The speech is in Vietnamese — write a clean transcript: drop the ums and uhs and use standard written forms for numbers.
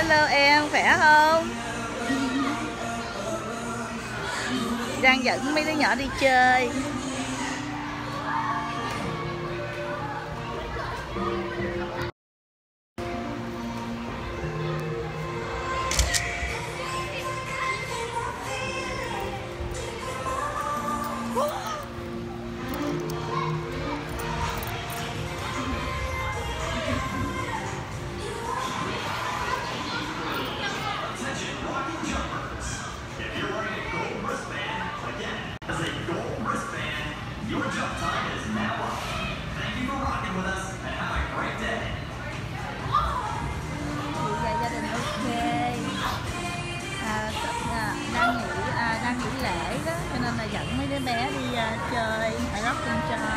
Hello em, khỏe không? Đang dẫn mấy đứa nhỏ đi chơi. Đang nghỉ lễ đó, cho nên là dẫn mấy đứa bé đi chơi ở Rockland Trump.